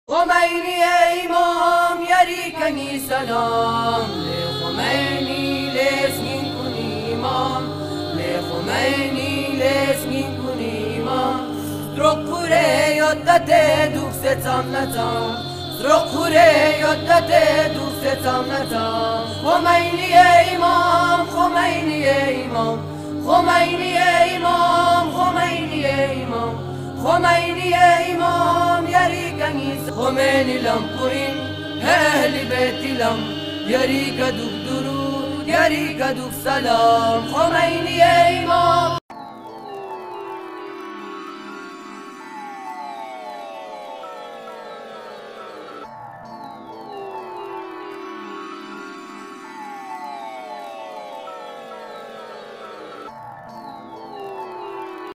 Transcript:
خمینی امام یریکنی سلام لخمینی لسنین کنی امام لخمینی لسنین کنی امام درکوره یادت دوست نتام درکوره یادت دوست نتام خمینی امام خمینی امام خمینی امام خمینی امام خمینی امام یریکنی خمینی لم کوین اهل بیت لم یریک دوک درود یریک دوک سلام خمینی امام